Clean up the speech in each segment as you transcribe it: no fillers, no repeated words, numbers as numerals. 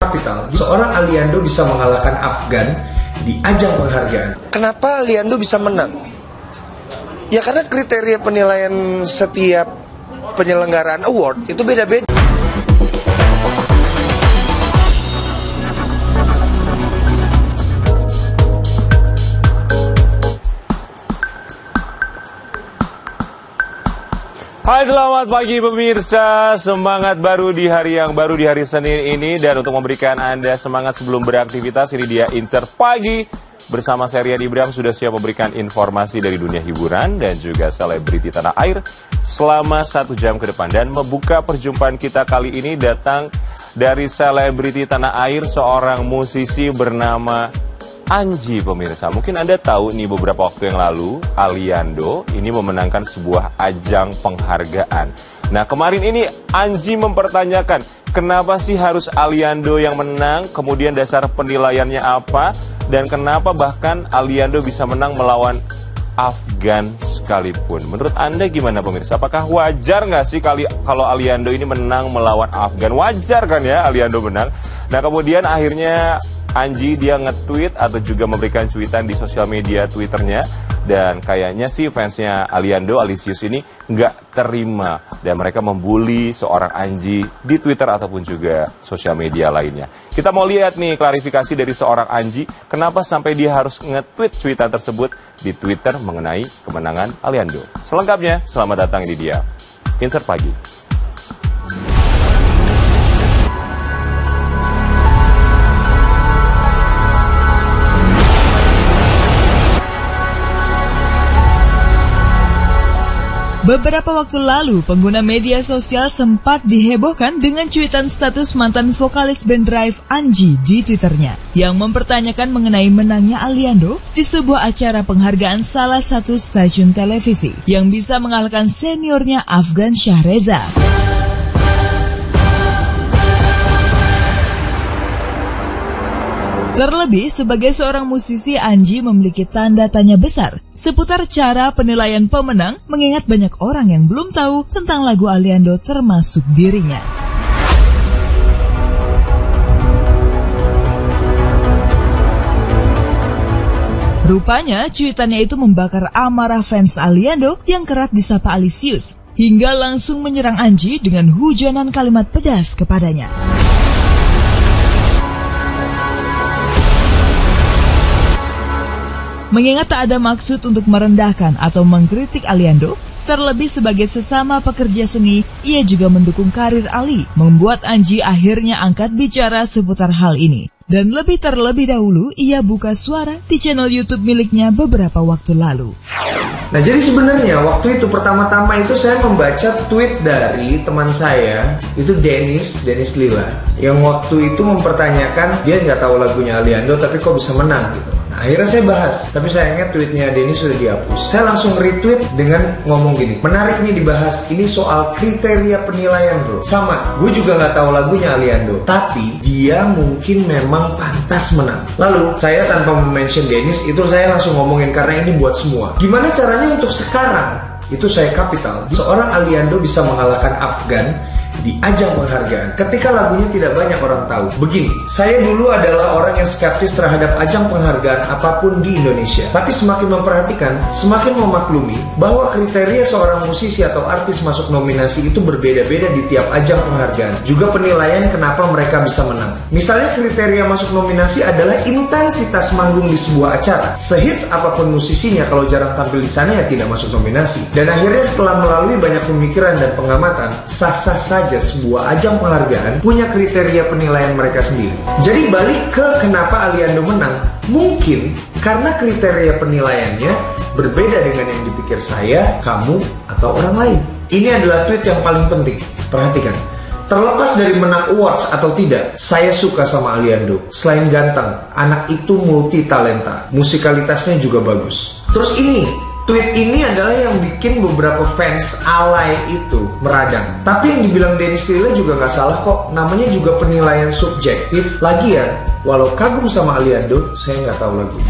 Kapital, seorang Aliando bisa mengalahkan Afgan di ajang penghargaan. Kenapa Aliando bisa menang? Ya karena kriteria penilaian setiap penyelenggaraan award itu beda-beda. Hai, selamat pagi pemirsa. Semangat baru di hari yang baru, di hari Senin ini. Dan untuk memberikan Anda semangat sebelum beraktivitas, ini dia Insert Pagi. Bersama saya Rian Ibrahim sudah siap memberikan informasi dari dunia hiburan dan juga selebriti tanah air selama 1 jam ke depan. Dan membuka perjumpaan kita kali ini datang dari selebriti tanah air, seorang musisi bernama Anji, pemirsa. Mungkin Anda tahu nih, beberapa waktu yang lalu Aliando ini memenangkan sebuah ajang penghargaan. Nah, kemarin ini Anji mempertanyakan kenapa sih harus Aliando yang menang, kemudian dasar penilaiannya apa, dan kenapa bahkan Aliando bisa menang melawan Afgan sekalipun. Menurut Anda gimana, pemirsa? Apakah wajar nggak sih kalau Aliando ini menang melawan Afgan? Wajar kan ya Aliando menang? Nah, kemudian akhirnya Anji dia nge-tweet atau juga memberikan cuitan di sosial media Twitternya. Dan kayaknya sih fansnya Aliando, Alisius ini nggak terima. Dan mereka membuli seorang Anji di Twitter ataupun juga sosial media lainnya. Kita mau lihat nih klarifikasi dari seorang Anji. Kenapa sampai dia harus nge-tweet cuitan tersebut di Twitter mengenai kemenangan Aliando. Selengkapnya, selamat datang, ini dia Insert Pagi. Beberapa waktu lalu, pengguna media sosial sempat dihebohkan dengan cuitan status mantan vokalis band Drive Anji di Twitternya yang mempertanyakan mengenai menangnya Aliando di sebuah acara penghargaan salah satu stasiun televisi yang bisa mengalahkan seniornya Afgan Shahreza. Terlebih, sebagai seorang musisi, Anji memiliki tanda tanya besar seputar cara penilaian pemenang, mengingat banyak orang yang belum tahu tentang lagu Aliando termasuk dirinya. Rupanya, cuitannya itu membakar amarah fans Aliando yang kerap disapa Alisius, hingga langsung menyerang Anji dengan hujanan kalimat pedas kepadanya. Mengingat tak ada maksud untuk merendahkan atau mengkritik Aliando, terlebih sebagai sesama pekerja seni, ia juga mendukung karir Ali, membuat Anji akhirnya angkat bicara seputar hal ini. Dan terlebih dahulu, ia buka suara di channel YouTube miliknya beberapa waktu lalu. Nah, jadi sebenarnya waktu itu pertama-tama itu saya membaca tweet dari teman saya, itu Dennis Lila, yang waktu itu mempertanyakan dia nggak tahu lagunya Aliando tapi kok bisa menang gitu. Nah, akhirnya saya bahas, tapi sayangnya tweetnya Dennis sudah dihapus. Saya langsung retweet dengan ngomong gini, menarik nih dibahas, ini soal kriteria penilaian bro. Sama, gue juga nggak tahu lagunya Aliando, tapi dia mungkin memang pantas menang. Lalu saya tanpa mention Dennis, itu saya langsung ngomongin karena ini buat semua. Gimana caranya untuk sekarang? Itu saya Kapital, seorang Aliando bisa mengalahkan Afgan di ajang penghargaan ketika lagunya tidak banyak orang tahu. Begini, saya dulu adalah orang yang skeptis terhadap ajang penghargaan apapun di Indonesia. Tapi semakin memperhatikan, semakin memaklumi bahwa kriteria seorang musisi atau artis masuk nominasi itu berbeda-beda di tiap ajang penghargaan. Juga penilaian kenapa mereka bisa menang. Misalnya kriteria masuk nominasi adalah intensitas manggung di sebuah acara. Sehits apapun musisinya, kalau jarang tampil di sana ya tidak masuk nominasi. Dan akhirnya setelah melalui banyak pemikiran dan pengamatan, sah-sah saja sebuah ajang penghargaan punya kriteria penilaian mereka sendiri. Jadi balik ke kenapa Aliando menang, mungkin karena kriteria penilaiannya berbeda dengan yang dipikir saya, kamu, atau orang lain. Ini adalah tweet yang paling penting. Perhatikan. Terlepas dari menang awards atau tidak, saya suka sama Aliando. Selain ganteng, anak itu multi talenta. Musikalitasnya juga bagus. Terus ini, tweet ini adalah yang bikin beberapa fans alay itu meradang. Tapi yang dibilang Dennis Lila juga gak salah kok. Namanya juga penilaian subjektif. Lagian, walau kagum sama Aliando, saya gak tahu lagunya.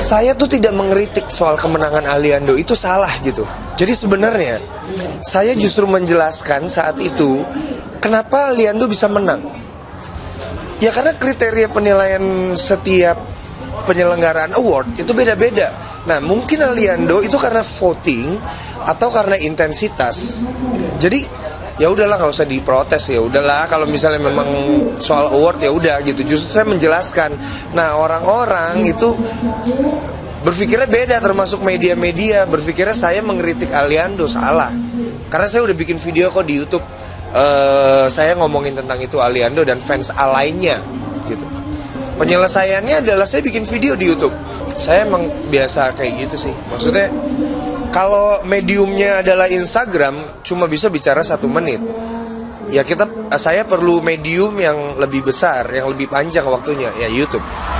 saya tuh tidak mengkritik soal kemenangan Aliando, itu salah gitu. Jadi sebenarnya saya justru menjelaskan saat itu kenapa Aliando bisa menang. Ya karena kriteria penilaian setiap penyelenggaraan award itu beda-beda. Nah mungkin Aliando itu karena voting atau karena intensitas. Jadi ya udahlah, nggak usah diprotes, ya udahlah kalau misalnya memang soal award ya udah gitu. Justru saya menjelaskan. Nah orang-orang itu berpikirnya beda, termasuk media-media berpikirnya saya mengkritik Aliando. Salah, karena saya udah bikin video kok di YouTube, saya ngomongin tentang itu Aliando dan fans lainnya gitu. Penyelesaiannya adalah saya bikin video di YouTube. Saya emang biasa kayak gitu sih, maksudnya kalau mediumnya adalah Instagram, cuma bisa bicara 1 menit. Ya saya perlu medium yang lebih besar, yang lebih panjang waktunya, ya YouTube.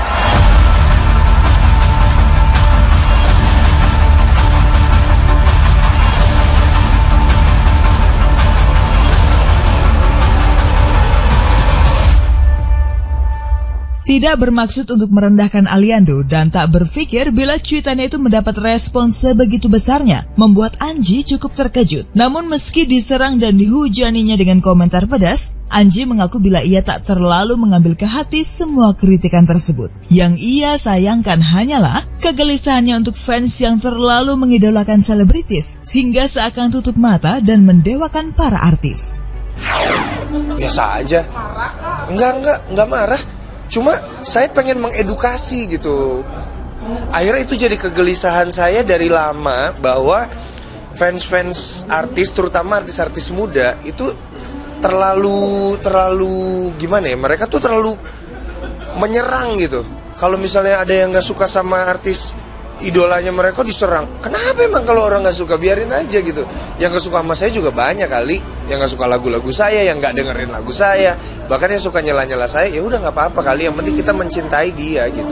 Tidak bermaksud untuk merendahkan Aliando dan tak berpikir bila cuitannya itu mendapat respon sebegitu besarnya, membuat Anji cukup terkejut. Namun meski diserang dan dihujaninya dengan komentar pedas, Anji mengaku bila ia tak terlalu mengambil ke hati semua kritikan tersebut. Yang ia sayangkan hanyalah kegelisahannya untuk fans yang terlalu mengidolakan selebritis, hingga seakan tutup mata dan mendewakan para artis. Biasa aja. Enggak marah. Cuma saya pengen mengedukasi gitu. Akhirnya itu jadi kegelisahan saya dari lama, bahwa fans-fans artis, terutama artis-artis muda itu terlalu gimana ya? Mereka tuh terlalu menyerang gitu. Kalau misalnya ada yang nggak suka sama artis idolanya, mereka diserang. Kenapa emang kalau orang nggak suka, biarin aja gitu. Yang nggak suka sama saya juga banyak kali, yang nggak suka lagu-lagu saya, yang nggak dengerin lagu saya, bahkan yang suka nyela-nyela saya. Ya udah nggak apa-apa kali, yang penting kita mencintai dia gitu.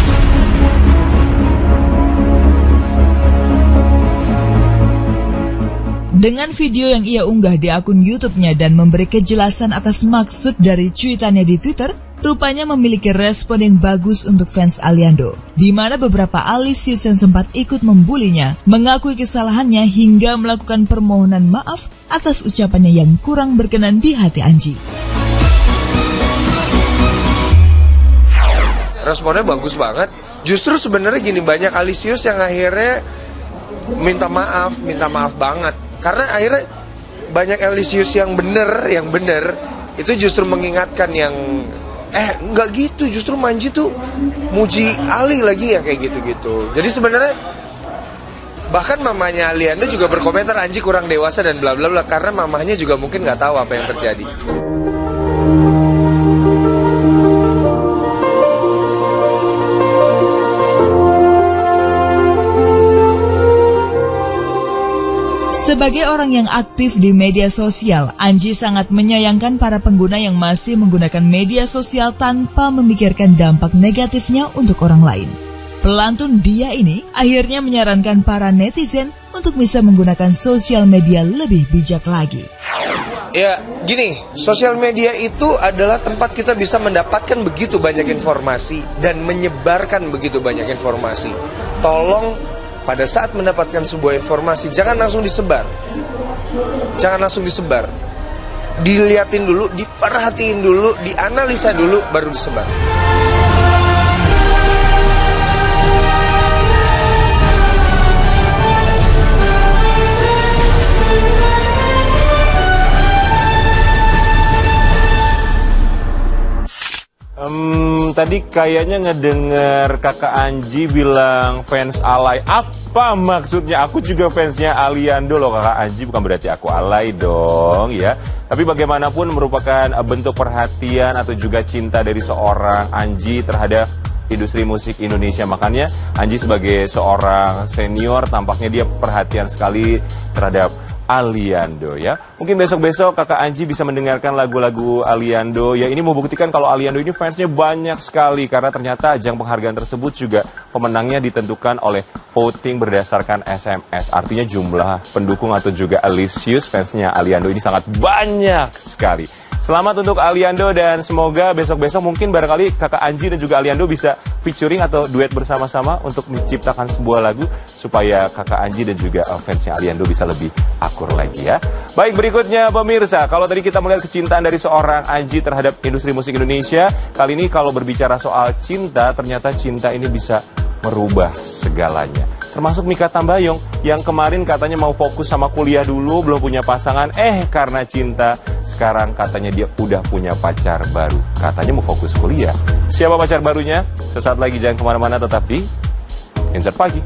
Dengan video yang ia unggah di akun YouTube-nya dan memberi kejelasan atas maksud dari cuitannya di Twitter, rupanya memiliki respon yang bagus untuk fans Aliando, di mana beberapa alisius yang sempat ikut membulinya mengakui kesalahannya hingga melakukan permohonan maaf atas ucapannya yang kurang berkenan di hati Anji. Responnya bagus banget. Justru sebenarnya gini, banyak alisius yang akhirnya minta maaf banget. Karena akhirnya banyak alisius yang bener itu justru mengingatkan yang enggak gitu, justru Manji tuh muji Ali lagi ya kayak gitu-gitu. Jadi sebenarnya bahkan mamanya Aliando juga berkomentar Anji kurang dewasa dan bla bla bla, karena mamahnya juga mungkin nggak tahu apa yang terjadi. Sebagai orang yang aktif di media sosial, Anji sangat menyayangkan para pengguna yang masih menggunakan media sosial tanpa memikirkan dampak negatifnya untuk orang lain. Pelantun dia ini akhirnya menyarankan para netizen untuk bisa menggunakan sosial media lebih bijak lagi. Ya, gini, sosial media itu adalah tempat kita bisa mendapatkan begitu banyak informasi dan menyebarkan begitu banyak informasi. Tolong pada saat mendapatkan sebuah informasi, jangan langsung disebar. Diliatin dulu, diperhatiin dulu, dianalisa dulu, baru disebar. Tadi kayaknya ngedenger kakak Anji bilang fans alay. Apa maksudnya? Aku juga fansnya Aliando loh kakak Anji, bukan berarti aku alay dong ya. Tapi bagaimanapun merupakan bentuk perhatian atau juga cinta dari seorang Anji terhadap industri musik Indonesia. Makanya Anji sebagai seorang senior tampaknya dia perhatian sekali terhadap Aliando ya. Mungkin besok-besok kakak Anji bisa mendengarkan lagu-lagu Aliando ya. Ini membuktikan kalau Aliando ini fansnya banyak sekali, karena ternyata ajang penghargaan tersebut juga pemenangnya ditentukan oleh voting berdasarkan SMS. Artinya jumlah pendukung atau juga Alicious fansnya Aliando ini sangat banyak sekali. Selamat untuk Aliando dan semoga besok-besok mungkin barangkali kakak Anji dan juga Aliando bisa featuring atau duet bersama-sama untuk menciptakan sebuah lagu supaya kakak Anji dan juga fansnya Aliando bisa lebih akur lagi ya. Baik, berikutnya pemirsa, kalau tadi kita melihat kecintaan dari seorang Anji terhadap industri musik Indonesia, kali ini kalau berbicara soal cinta, ternyata cinta ini bisa merubah segalanya. Termasuk Mikha Tambayong yang kemarin katanya mau fokus sama kuliah dulu, belum punya pasangan, karena cinta sekarang katanya dia udah punya pacar baru. Katanya mau fokus kuliah. Siapa pacar barunya? Sesaat lagi, jangan kemana-mana, tetap di Insert Pagi.